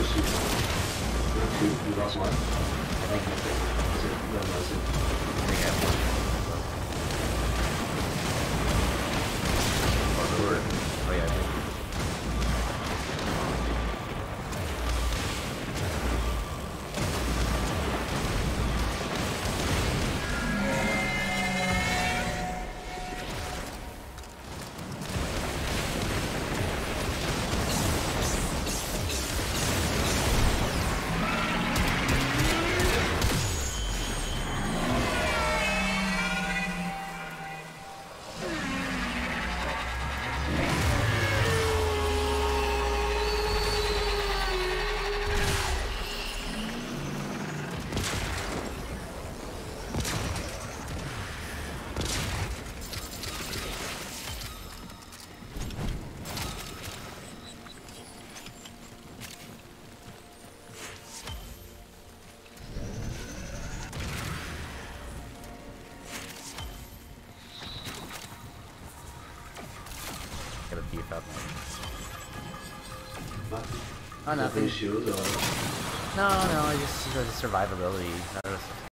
lost you. You have two. You lost one. I think that's it. That's it. No, that's it. I think I have one. Oh yeah, I do. Gotta beef up. Oh, nothing. Shield or... No, it's just survivability.